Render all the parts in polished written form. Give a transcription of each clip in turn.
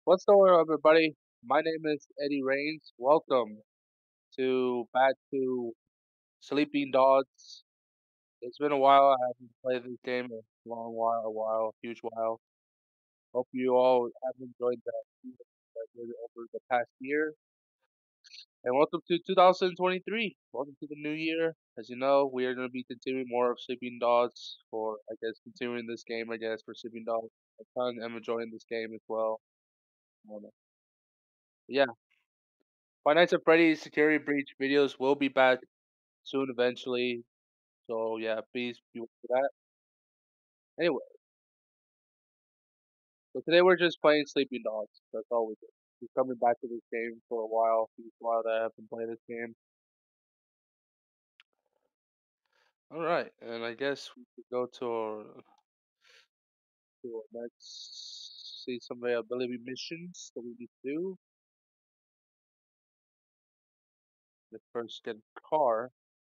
What's going on, everybody? My name is Eddie Rains. Welcome to back to Sleeping Dogs. It's been a while. I haven't played this game in a long while, a huge while. Hope you all have enjoyed that season that I did over the past year. And welcome to 2023. Welcome to the new year. As you know, we are going to be continuing more of Sleeping Dogs for, I guess, continuing this game, I guess, for Sleeping Dogs. I'm enjoying this game as well. Yeah, Five Nights at Freddy's Security Breach videos will be back soon eventually. So yeah, please be aware of that. Anyway, so today we're just playing Sleeping Dogs. That's all we do. We're coming back to this game for a while. It's a while that I haven't played this game. Alright, and I guess we could go to our next see some availability missions that we need to do. The first get a car.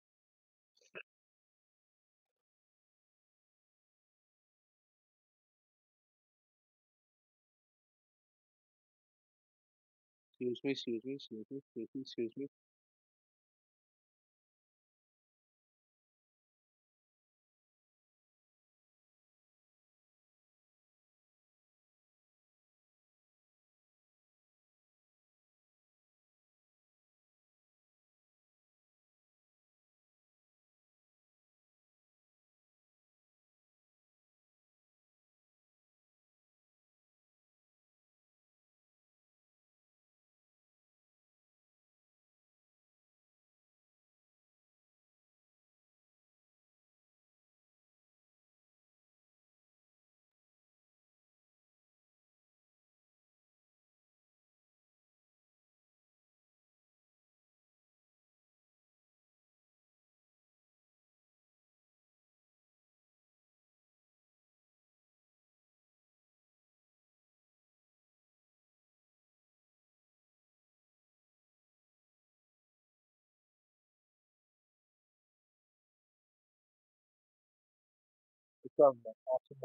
Excuse me. It's awesome.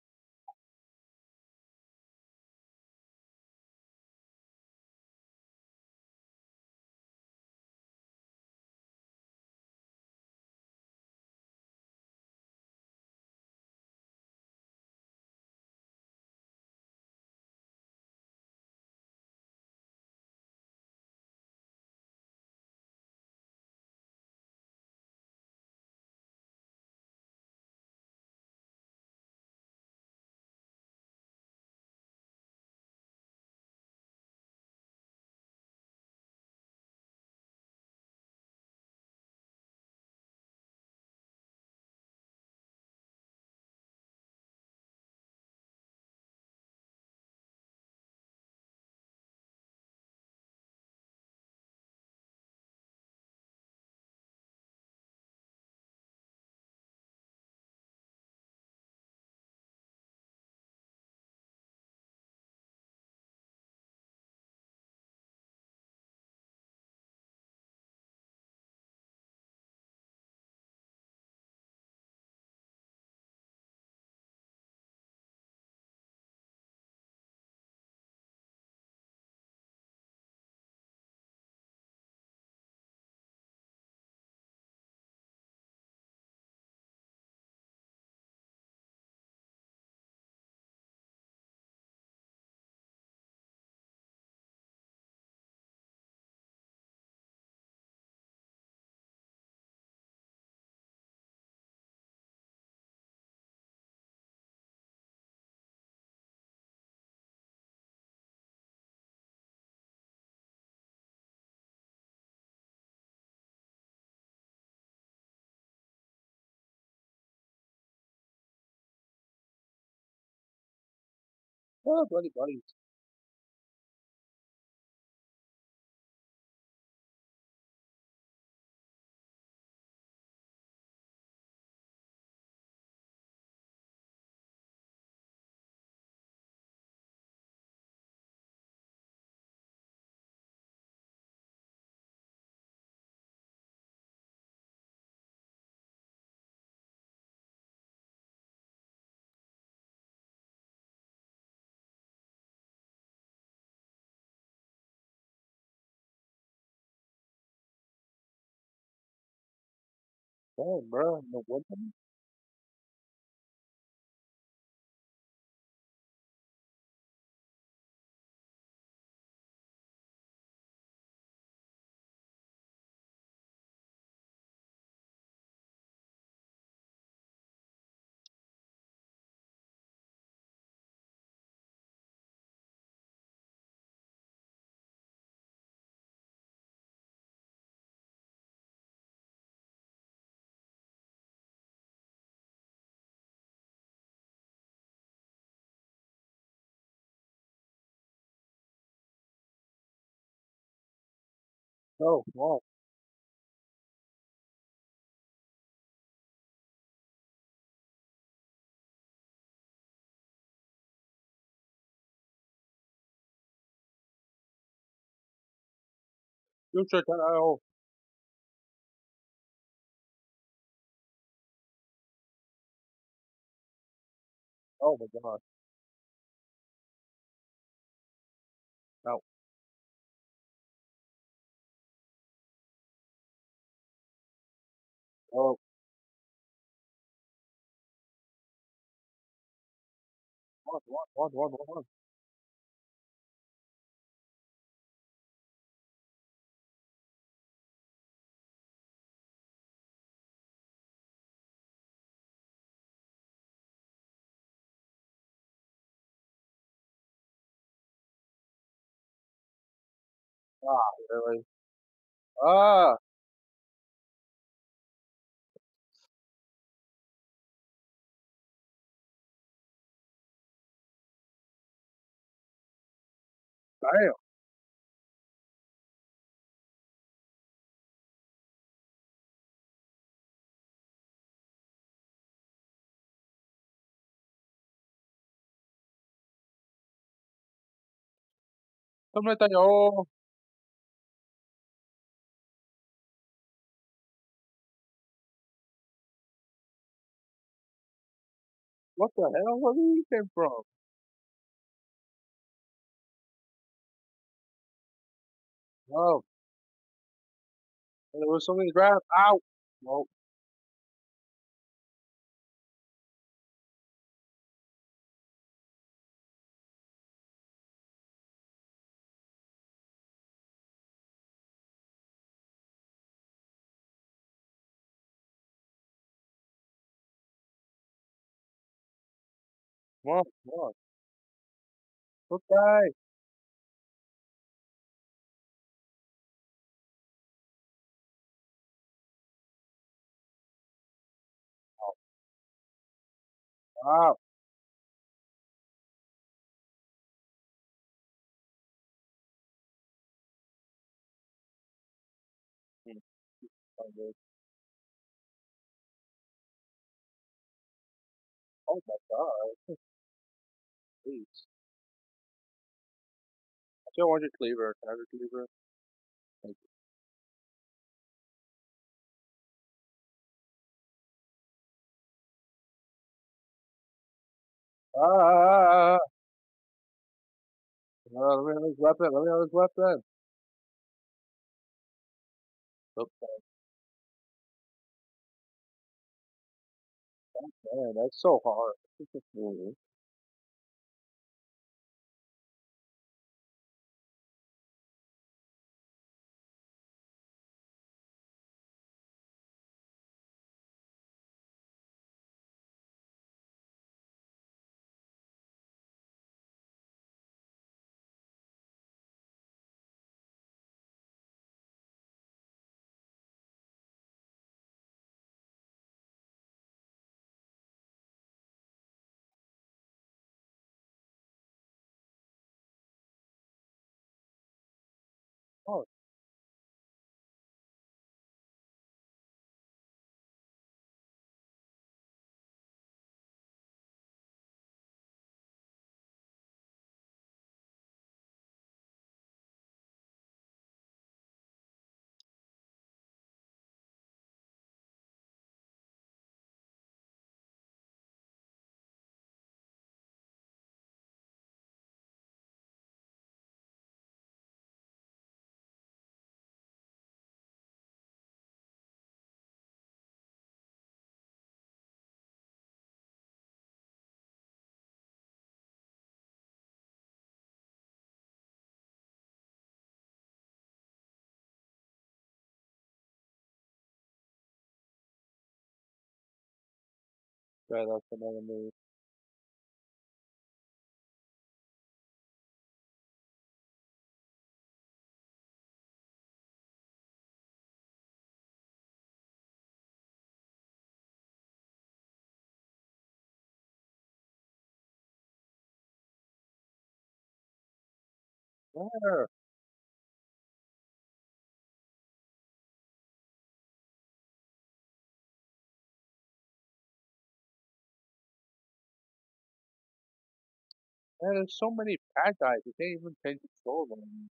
Oh, buddy. Damn, bro. No winter? Oh, wow. Future oh, oh my god. No. Oh, one. Ah, really? Ah, damn. Something like that. Oh, what the hell? Where did he came from? Oh, there was something grabbed. Ow. Well, come on. Okay. Ah, hmm, okay. Oh my god. Please. I still want your cleaver. Can I have your cleaver? Thank you. Ah, let me have his weapon. Let me have his weapon. Okay, man, that's so hard. Mhm. Oh, Okay, that's another movie. Where? Man, there's so many bad guys. You can't even change the storyline.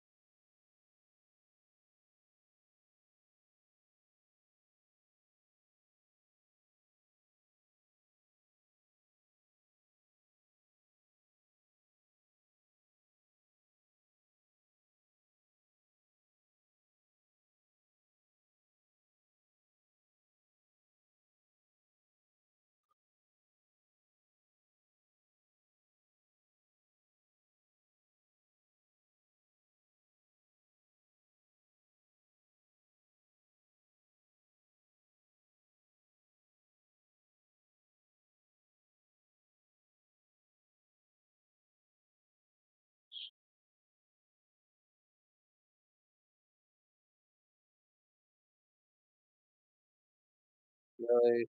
Really?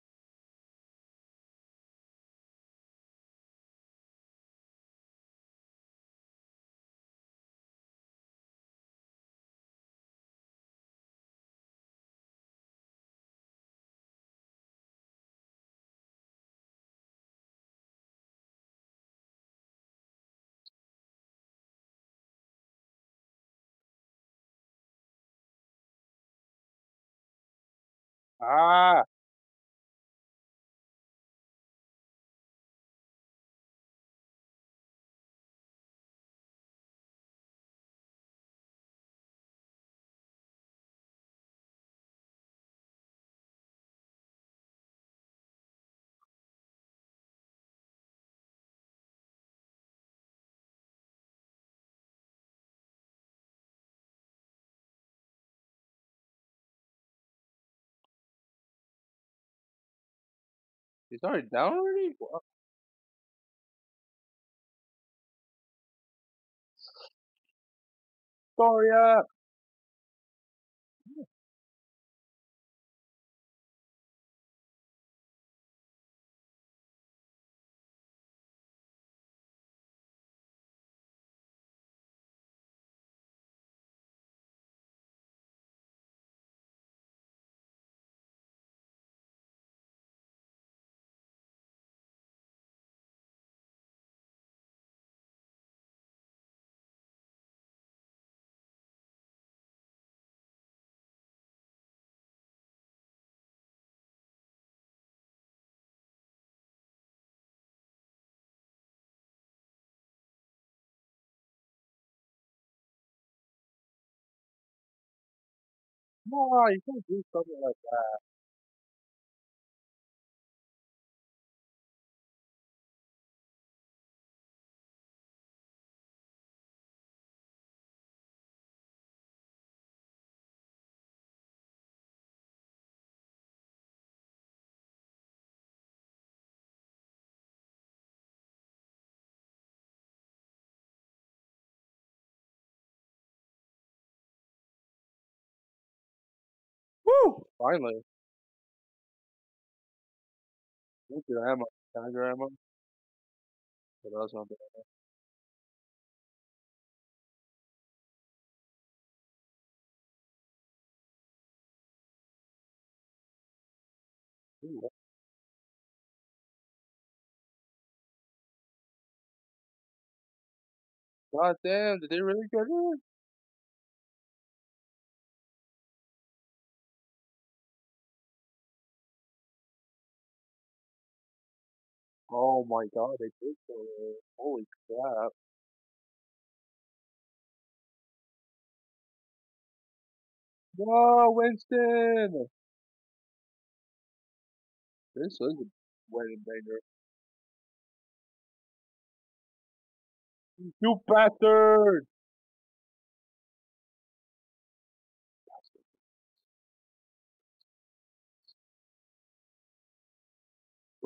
Ah, he's already down already? Victoria! No, you can't do something like that. Woo! Finally. Thank you, Emma. Tiger Emma. What else on there? Ooh, God damn, did they really get it? Oh my god, they did get it. Holy crap. No, Winston! This is a wedding banger. You bastard!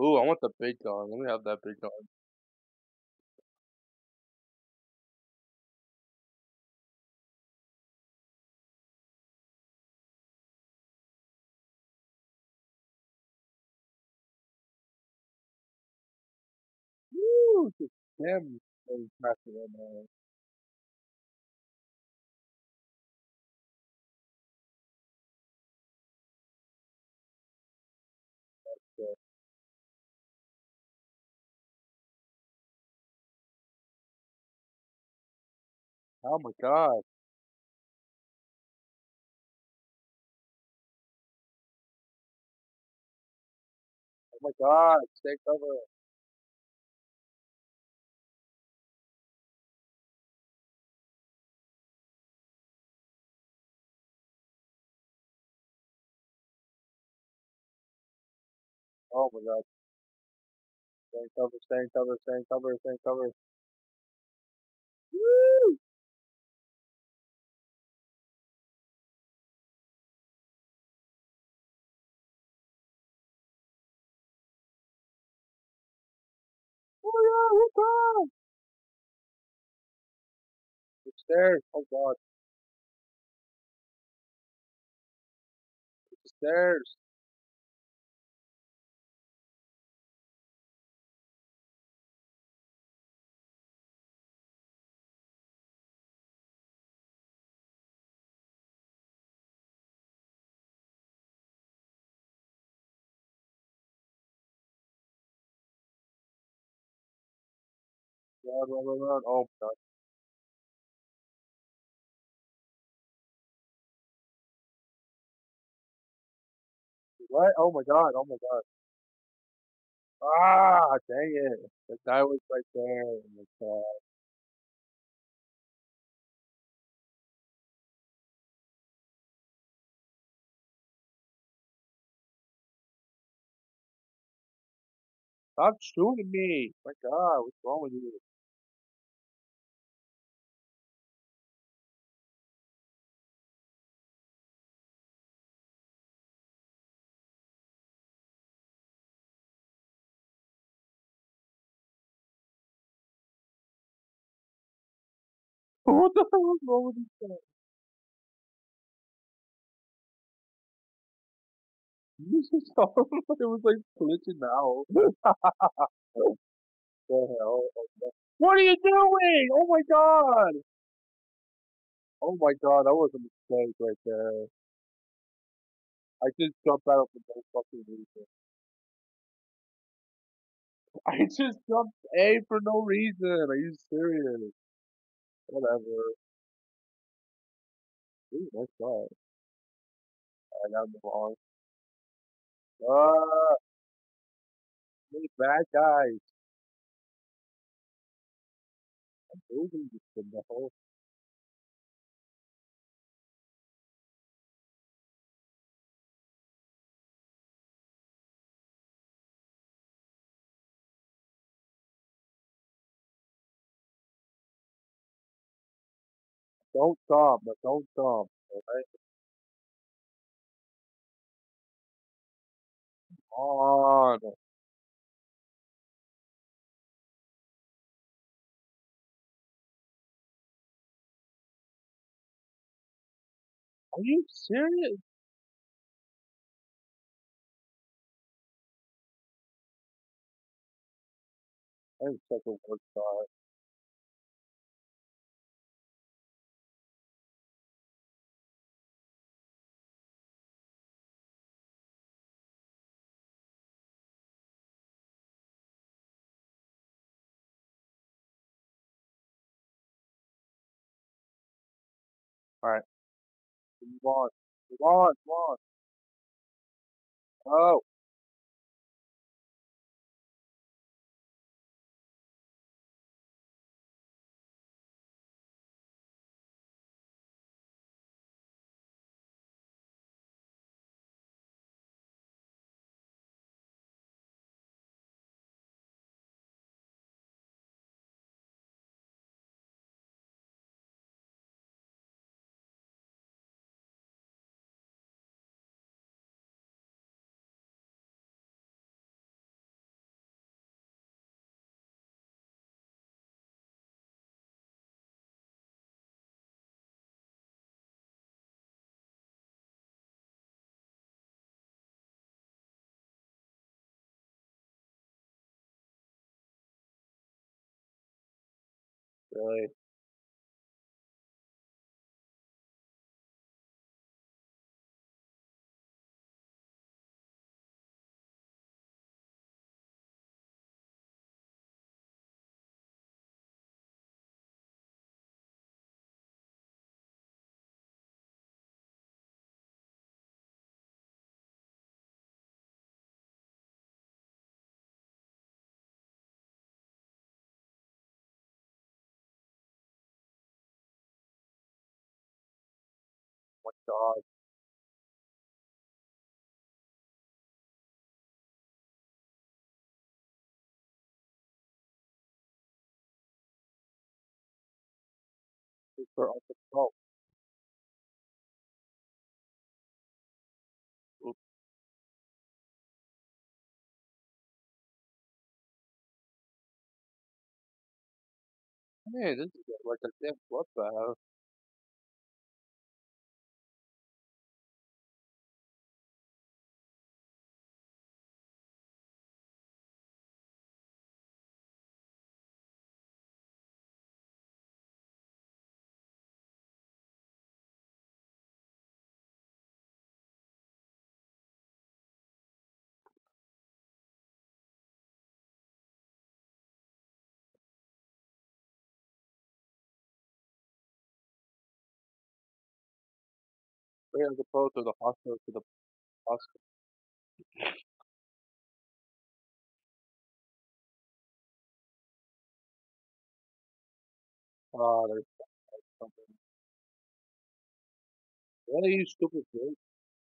Ooh, I want the big gun. Let me have that big gun. Woo! Just damn, those massive man. Yeah. Oh my god. Oh my god. Stay cover. Oh my god. Stay cover. Stay cover. Stay cover. Stay cover. Woo! Oh yeah, what's up? The stairs. Oh god. The stairs. Run, run, run, run. Oh my god. What? Oh my god. Oh my god. Ah, dang it. The guy was right there. Oh my god. Stop shooting me. My god, what's wrong with you? What the hell was wrong with this guy? You just saw him. It was like glitching out. The hell? Oh, no. What are you doing? Oh my god! Oh my god, that was a mistake right there. I just jumped out for no fucking reason. I just jumped A for no reason. Are you serious? Whatever. Ooh, nice shot. I gotta move on. Ah, these bad guys. I'm moving this thing the whole. Don't stop, but don't stop. Alright? On. Are you serious? I'm such a work guy. Alright, move on. Move on, move on. Oh, Really? God, super uncontrolled. Oop, man, this is like a damn bloodbath. Right as opposed to the hospital to the hospital. There's something. What are you stupid bitch?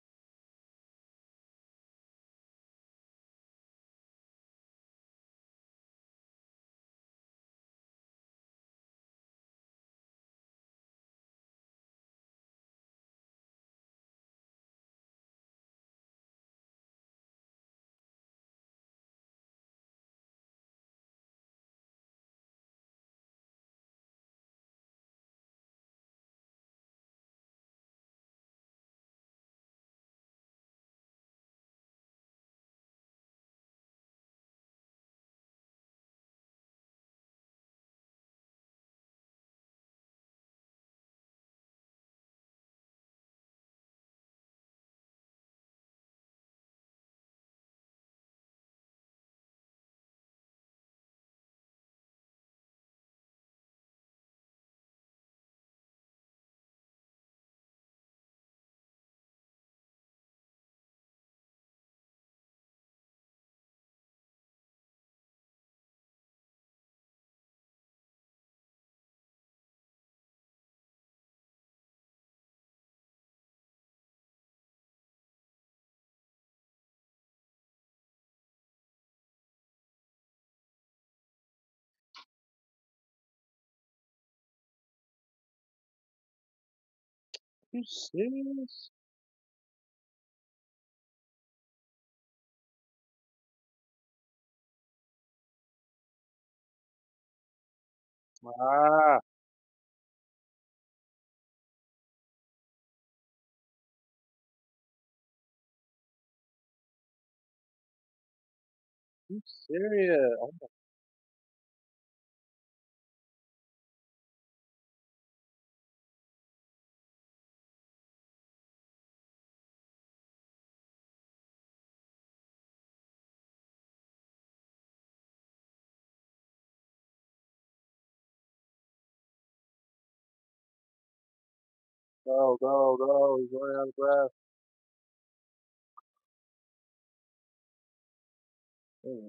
Are you serious? Ah, you serious? Oh go, go, go. He's running out of breath. Oh,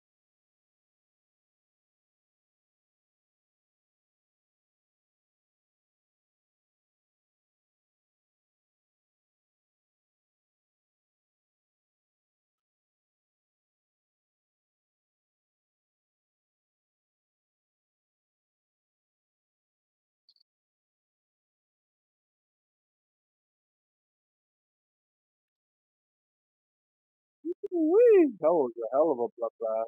wee. That was a hell of a bloodbath.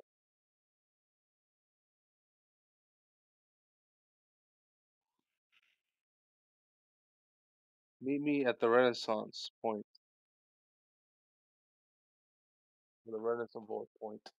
Meet me at the Renaissance point. The Renaissance point.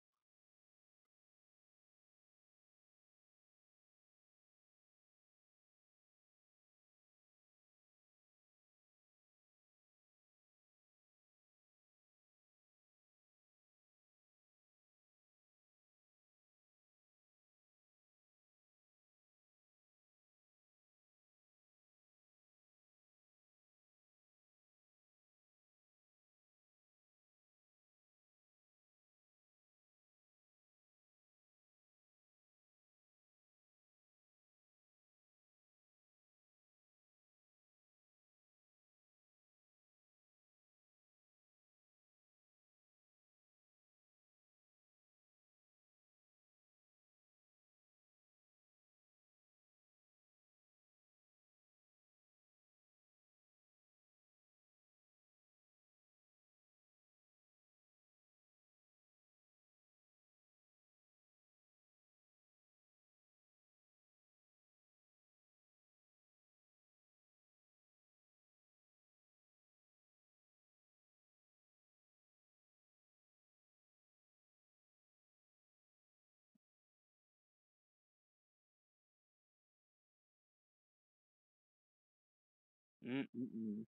Mm-mm-mm.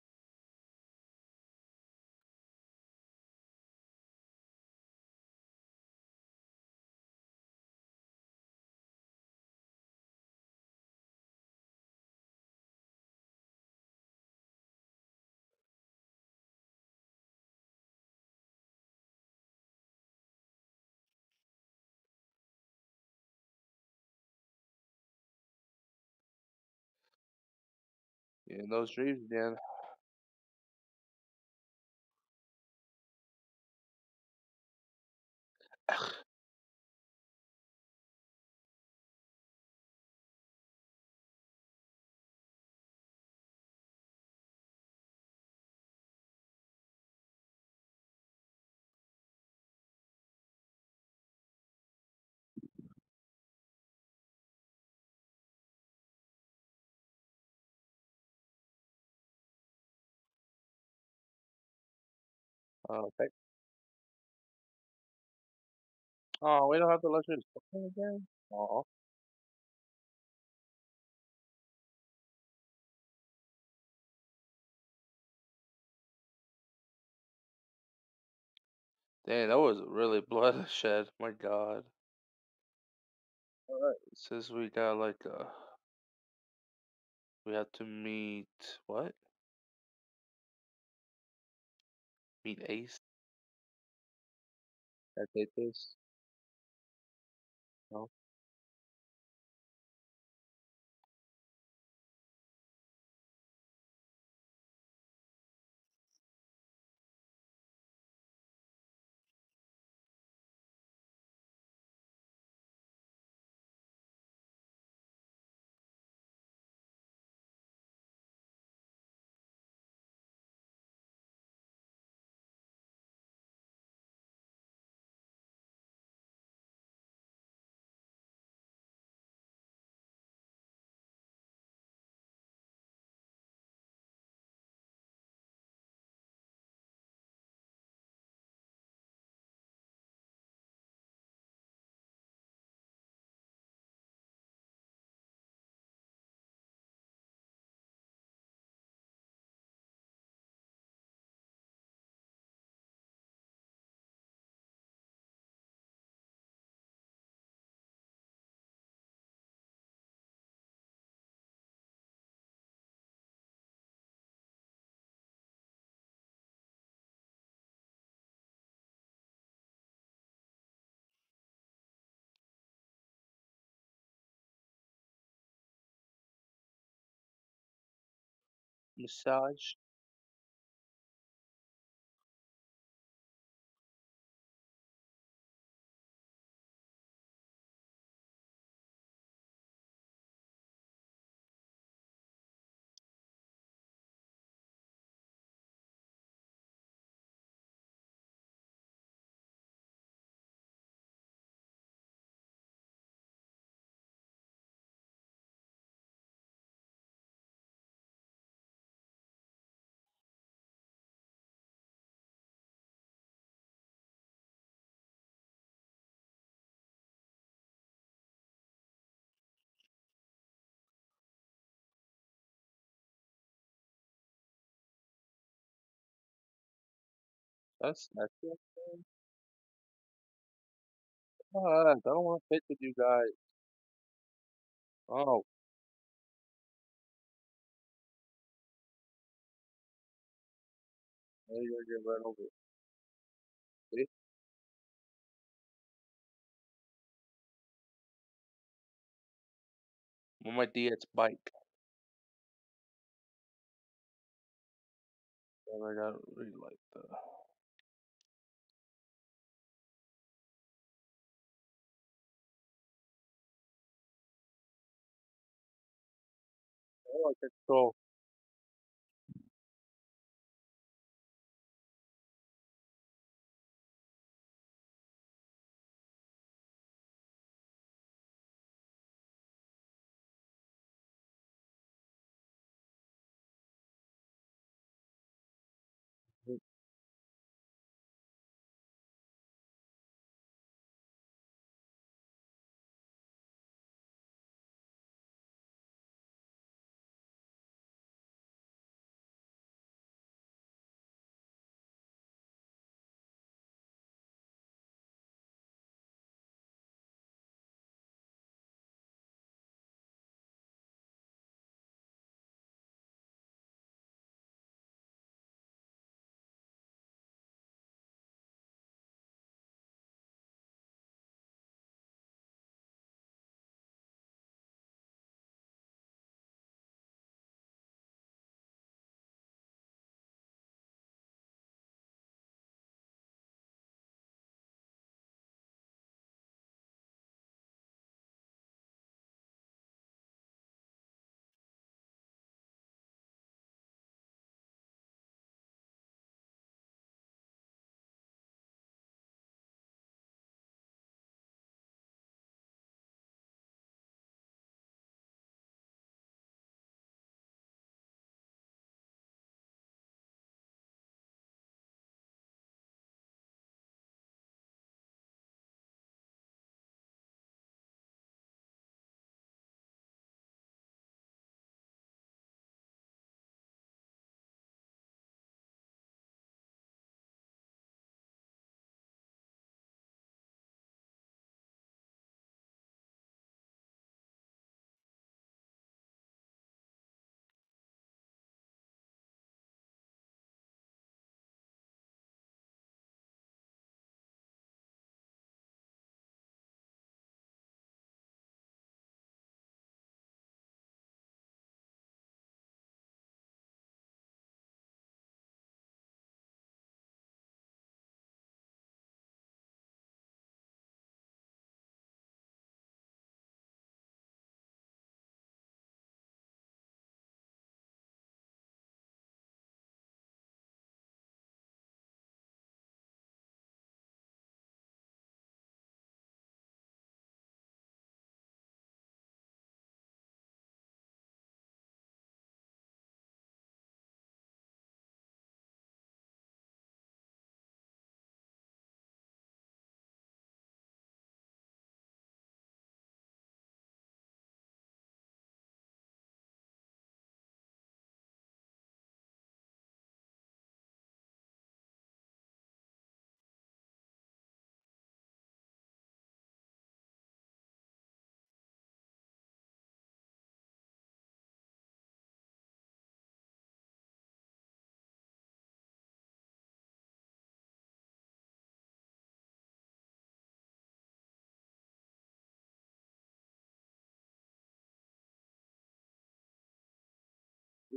Yeah, those dreams, man. Okay. Oh, we don't have the luxury of smoking again? Oh, dang, that was really bloodshed. My God. Alright, since we got like we have to meet what? Meet Ace. I take this. No. Massage. That's it. I don't want to fit with you guys. Oh, now you're gonna get run over. See? I'm on my Diet's bike. And I got really like the. I like the control.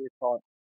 your thought?